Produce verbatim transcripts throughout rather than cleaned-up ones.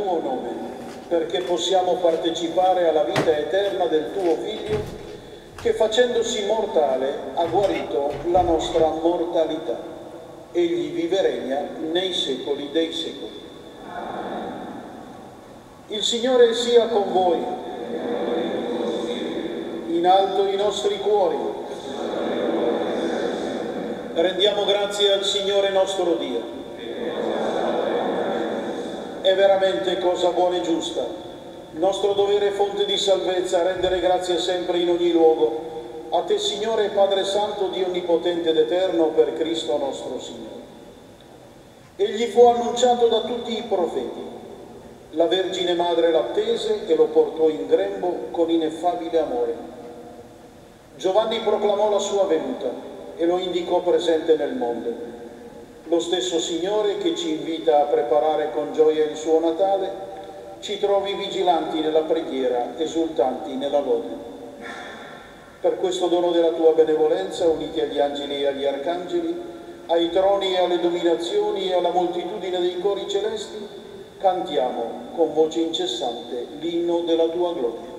tuo nome, perché possiamo partecipare alla vita eterna del tuo Figlio, che facendosi mortale ha guarito la nostra mortalità. Egli vive e regna nei secoli dei secoli. Il Signore sia con voi. In alto i nostri cuori. Rendiamo grazie al Signore nostro Dio. È veramente cosa buona e giusta, nostro dovere e fonte di salvezza, rendere grazie sempre in ogni luogo a te, Signore Padre Santo, Dio onnipotente ed eterno, per Cristo nostro Signore. Egli fu annunciato da tutti i profeti. La Vergine Madre l'attese e lo portò in grembo con ineffabile amore. Giovanni proclamò la sua venuta e lo indicò presente nel mondo. Lo stesso Signore che ci invita a preparare con gioia il suo Natale, ci trovi vigilanti nella preghiera, esultanti nella lode. Per questo dono della tua benevolenza, uniti agli angeli e agli arcangeli, ai troni e alle dominazioni e alla moltitudine dei cori celesti, cantiamo con voce incessante l'inno della tua gloria.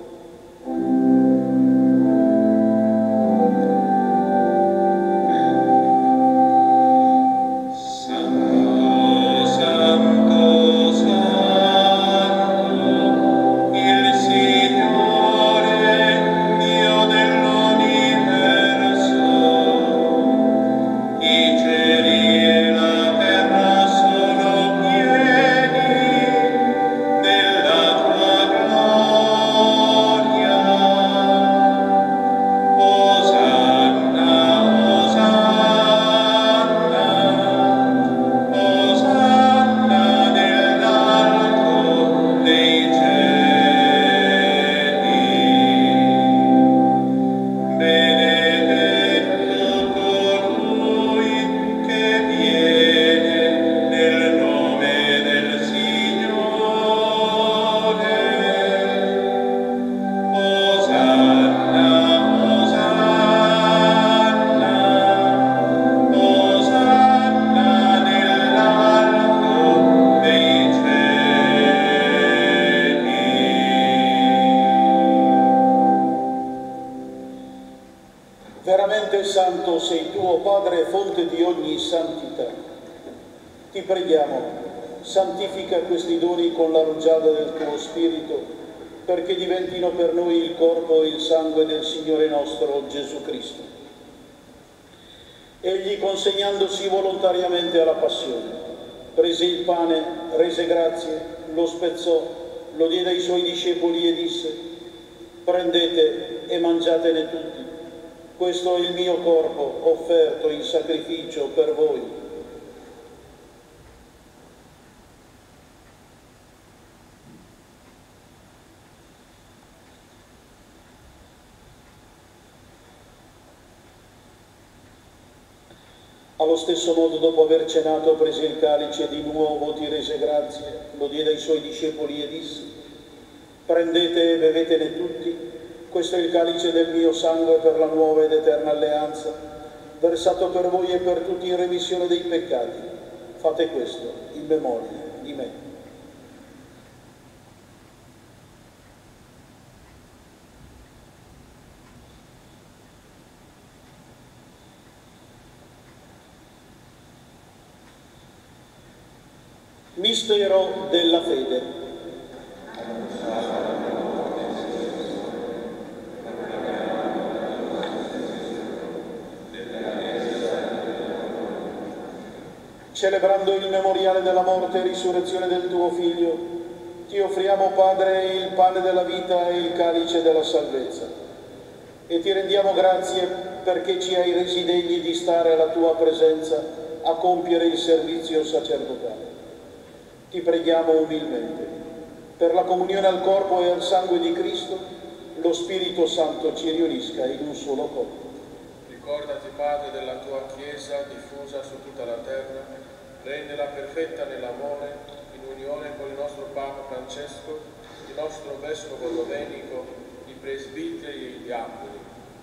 Santo sei tuo Padre, fonte di ogni santità. Ti preghiamo, santifica questi doni con la rugiada del tuo Spirito, perché diventino per noi il corpo e il sangue del Signore nostro Gesù Cristo. Egli, consegnandosi volontariamente alla passione, prese il pane, rese grazie, lo spezzò, lo diede ai suoi discepoli e disse: prendete e mangiatene tutti. Questo è il mio corpo offerto in sacrificio per voi. Allo stesso modo, dopo aver cenato, prese il calice, di nuovo ti rese grazie, lo diede ai suoi discepoli e disse: prendete e bevetene tutti. Questo è il calice del mio sangue per la nuova ed eterna alleanza, versato per voi e per tutti in remissione dei peccati. Fate questo in memoria di me. Mistero della fede. Celebrando il memoriale della morte e risurrezione del tuo Figlio, ti offriamo, Padre, il pane della vita e il calice della salvezza. E ti rendiamo grazie perché ci hai resi degni di stare alla tua presenza a compiere il servizio sacerdotale. Ti preghiamo umilmente, per la comunione al corpo e al sangue di Cristo, lo Spirito Santo ci riunisca in un solo corpo. Ricordati, Padre, della tua Chiesa diffusa su tutta la terra, rendela perfetta nell'amore, in unione con il nostro Papa Francesco, il nostro Vescovo Domenico, i presbiteri e i diaconi.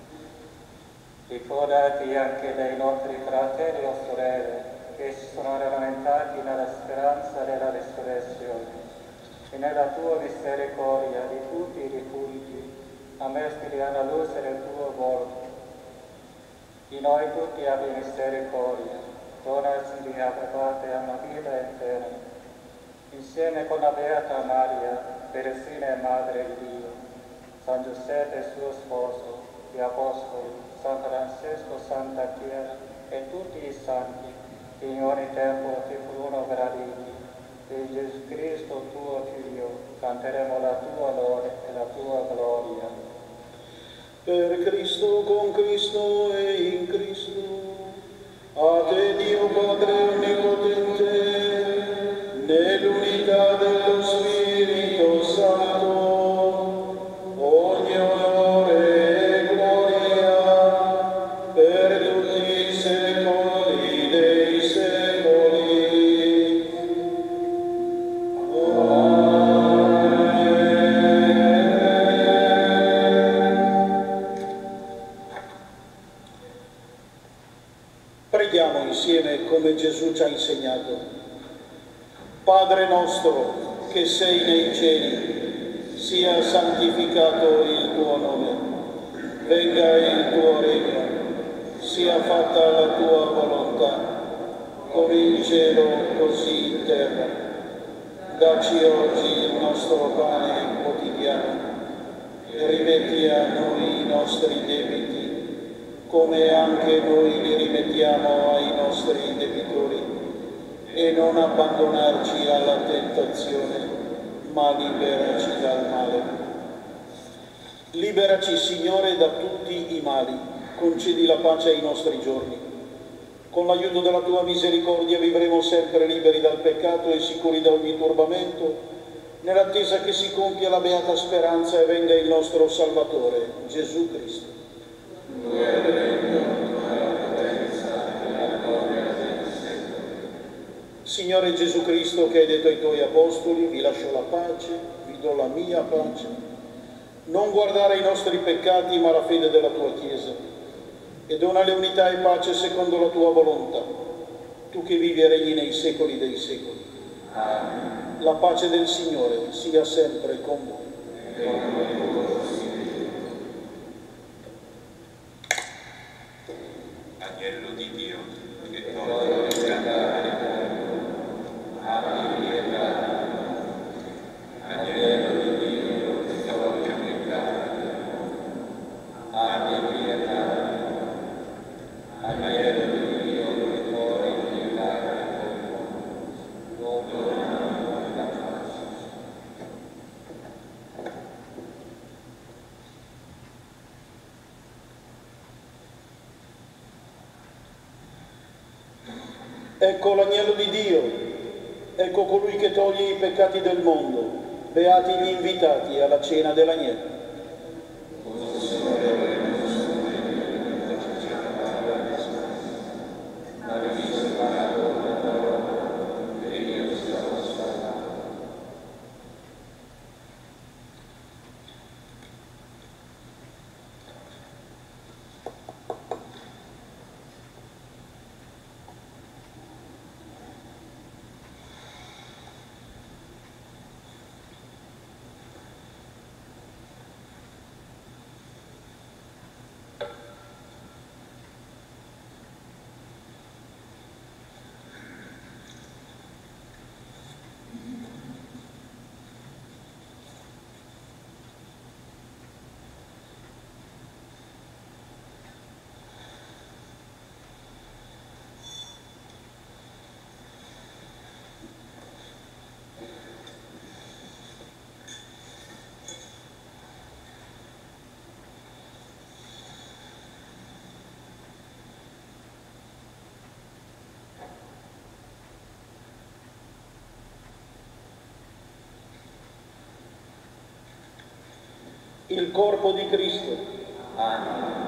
Ricordati anche dei nostri fratelli o sorelle che si sono rammentati nella speranza della resurrezione, e nella tua misericordia di tutti i rifugi, ammestili alla luce del tuo volto. Di noi tutti abbi misericordia, donaci di approvate una vita eterna, insieme con la Beata Maria, Vergine e Madre di Dio, San Giuseppe suo sposo, gli Apostoli, San Francesco, Santa Chiara e tutti i santi che in ogni tempo ti furono graditi. Per Gesù Cristo tuo Figlio, canteremo la tua lode e la tua gloria. Per Cristo, con Cristo e in Cristo, a te Dio Padre Onnipotente, nell'unità dello Spirito Santo, ogni onore e gloria per tutti i secoli dei secoli. Preghiamo insieme come Gesù ci ha insegnato. Padre nostro che sei nei cieli, sia santificato il tuo nome, venga il tuo regno, sia fatta la tua volontà, come in cielo così in terra. Dacci oggi il nostro pane quotidiano e rimetti a noi i nostri debiti, come anche noi li rimettiamo ai nostri debitori, e non abbandonarci alla tentazione, ma liberaci dal male. Liberaci, Signore, da tutti i mali, concedi la pace ai nostri giorni. Con l'aiuto della tua misericordia vivremo sempre liberi dal peccato e sicuri da ogni turbamento, nell'attesa che si compia la beata speranza e venga il nostro Salvatore, Gesù Cristo. Signore Gesù Cristo, che hai detto ai tuoi apostoli, vi lascio la pace, vi do la mia pace, non guardare i nostri peccati ma la fede della tua Chiesa, e donale unità e pace secondo la tua volontà, tu che vivi e regni nei secoli dei secoli. Amen. La pace del Signore sia sempre con voi. Agnello di Dio, che toglie il peccato del mondo, abbi pietà. Agnello di Dio, che toglie il peccato del mondo, abbi pietà. Agnello di Dio, che toglie il peccato del mondo, dona la pace. Ecco l'agnello di Dio, ecco colui che toglie i peccati del mondo, beati gli invitati alla cena dell'agnello. Il corpo di Cristo. Amen.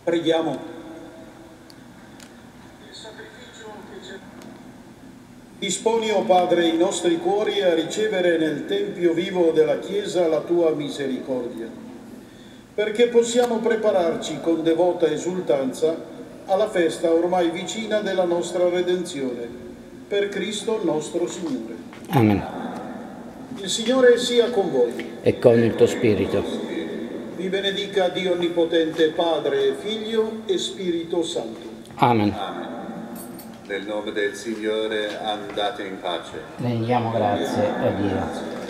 Preghiamo. Disponi, o Padre, i nostri cuori a ricevere nel Tempio vivo della Chiesa la tua misericordia, perché possiamo prepararci con devota esultanza alla festa ormai vicina della nostra redenzione, per Cristo nostro Signore. Amen. Il Signore sia con voi. E con il tuo spirito. Vi benedica Dio Onnipotente, Padre, Figlio e Spirito Santo. Amen. Amen. Nel nome del Signore andate in pace. Rendiamo grazie a Dio.